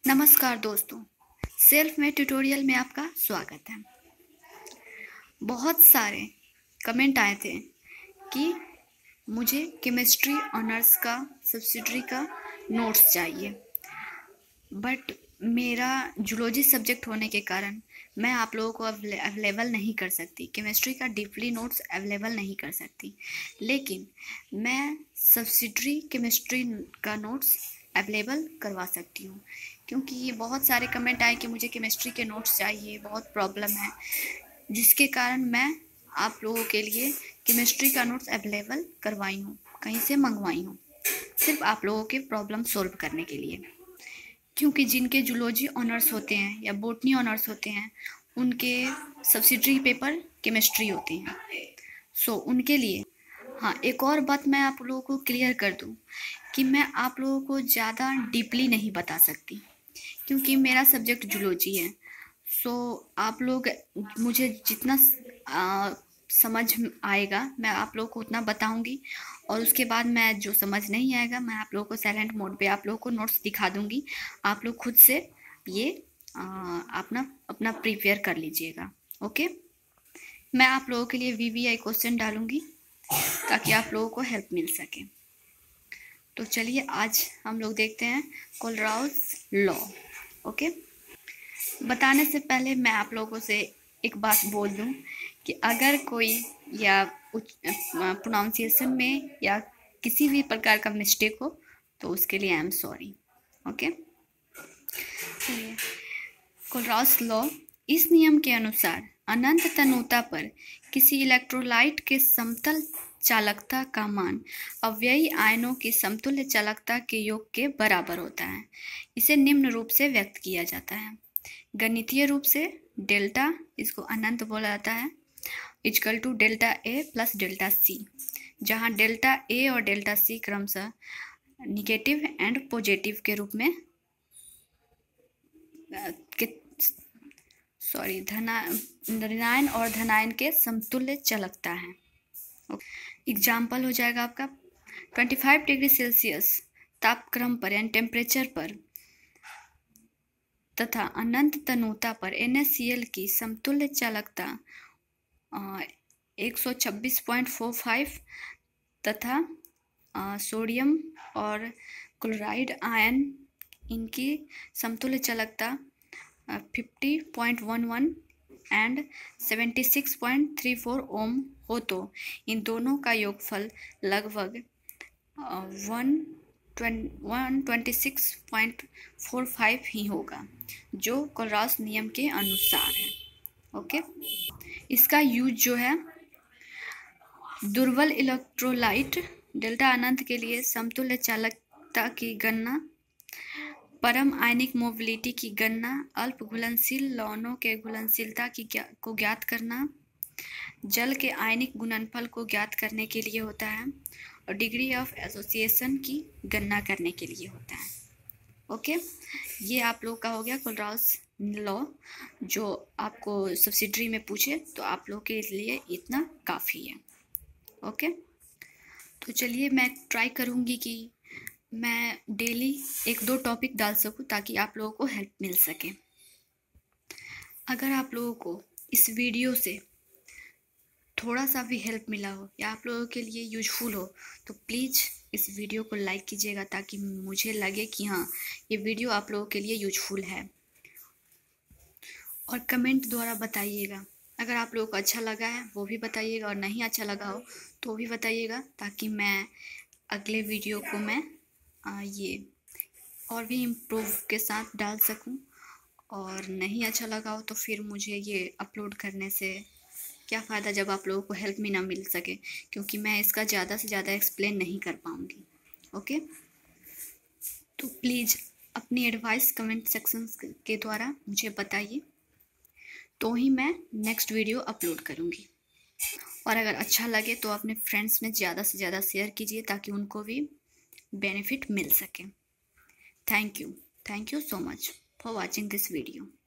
नमस्कार दोस्तों, self made tutorial में आपका स्वागत है। बहुत सारे कमेंट आए थे कि मुझे केमिस्ट्री ऑनर्स का सब्सिडरी का नोट्स चाहिए, बट मेरा जूलॉजी सब्जेक्ट होने के कारण मैं आप लोगों को अवेलेबल नहीं कर सकती, केमिस्ट्री का डीपली नोट्स अवेलेबल नहीं कर सकती। लेकिन मैं सब्सिडरी केमिस्ट्री का नोट्स अवेलेबल करवा सकती हूँ, क्योंकि ये बहुत सारे कमेंट आए कि मुझे केमिस्ट्री के नोट्स चाहिए, बहुत प्रॉब्लम है, जिसके कारण मैं आप लोगों के लिए केमिस्ट्री का नोट्स अवेलेबल करवाई हूँ, कहीं से मंगवाई हूँ, सिर्फ आप लोगों के प्रॉब्लम सॉल्व करने के लिए। क्योंकि जिनके जूलॉजी ऑनर्स होते हैं या बॉटनी ऑनर्स होते हैं, उनके सब्सिडरी पेपर केमिस्ट्री होते हैं। सो उनके लिए हाँ, एक और बात मैं आप लोगों को क्लियर कर दूं कि मैं आप लोगों को ज़्यादा डीपली नहीं बता सकती, क्योंकि मेरा सब्जेक्ट जूलॉजी है। सो आप लोग मुझे जितना समझ आएगा मैं आप लोगों को उतना बताऊंगी, और उसके बाद मैं जो समझ नहीं आएगा मैं आप लोगों को साइलेंट मोड पे आप लोगों को नोट्स दिखा दूंगी। आप लोग खुद से ये अपना प्रिपेयर कर लीजिएगा। ओके, मैं आप लोगों के लिए वीवीआई क्वेश्चन डालूंगी ताकि आप लोगों को हेल्प मिल सके। तो चलिए आज हम लोग देखते हैं कोलराउश लॉ। ओके, बताने से पहले मैं आप लोगों से एक बात बोल दूं कि अगर कोई या प्रोनाउंसिएशन में या किसी भी प्रकार का मिस्टेक हो तो उसके लिए आई एम सॉरी। ओके, चलिए कोलराउश लॉ। इस नियम के अनुसार अनंत तनुता पर किसी इलेक्ट्रोलाइट के समतल चालकता का मान अव्ययी आयनों की समतुल्य चालकता के योग के बराबर होता है। इसे निम्न रूप से व्यक्त किया जाता है। गणितीय रूप से डेल्टा, इसको अनंत बोला जाता है, equal to delta A plus delta C, जहाँ डेल्टा ए और डेल्टा सी क्रमशः निगेटिव एंड पॉजिटिव के रूप में ऋणायन और धनायन के समतुल्य चालकता है। एग्जाम्पल हो जाएगा आपका 25 डिग्री सेल्सियस तापक्रम पर यानी टेम्परेचर पर तथा अनंत तनुता पर NaCl की समतुल्य चालकता 126.45 तथा सोडियम और क्लोराइड आयन इनकी समतुल्य चालकता 50.11 एंड 76.34 ओम हो तो इन दोनों का योगफल लगभग 126.45 ही होगा, जो कोलराउश नियम के अनुसार है। ओके, इसका यूज जो है दुर्बल इलेक्ट्रोलाइट डेल्टा अनंत के लिए समतुल्य चालकता की गणना, परम आयनिक मोबिलिटी की गणना, अल्प घुलनशील लवणों के घुलनशीलता को ज्ञात करना, जल के आयनिक गुणनफल को ज्ञात करने के लिए होता है, और डिग्री ऑफ एसोसिएशन की गणना करने के लिए होता है। ओके, ये आप लोग का हो गया कोलराउश लॉ। जो आपको सब्सिडरी में पूछे तो आप लोग के लिए इतना काफ़ी है। ओके, तो चलिए मैं ट्राई करूँगी कि मैं डेली 1-2 टॉपिक डाल सकूँ ताकि आप लोगों को हेल्प मिल सके। अगर आप लोगों को इस वीडियो से थोड़ा सा भी हेल्प मिला हो या आप लोगों के लिए यूजफुल हो तो प्लीज़ इस वीडियो को लाइक कीजिएगा, ताकि मुझे लगे कि हाँ ये वीडियो आप लोगों के लिए यूजफुल है। और कमेंट द्वारा बताइएगा, अगर आप लोगों को अच्छा लगा है वो भी बताइएगा, और नहीं अच्छा लगा हो तो भी बताइएगा, ताकि मैं अगले वीडियो को मैं ये और भी इम्प्रूव के साथ डाल सकूं। और नहीं अच्छा लगा हो तो फिर मुझे ये अपलोड करने से क्या फ़ायदा जब आप लोगों को हेल्प भी ना मिल सके, क्योंकि मैं इसका ज़्यादा से ज़्यादा एक्सप्लेन नहीं कर पाऊँगी। ओके, तो प्लीज़ अपनी एडवाइस कमेंट सेक्शन के द्वारा मुझे बताइए, तो ही मैं नेक्स्ट वीडियो अपलोड करूँगी। और अगर अच्छा लगे तो अपने फ्रेंड्स में ज़्यादा से ज़्यादा शेयर कीजिए ताकि उनको भी बेनिफिट मिल सके। Thank you so much for watching this video.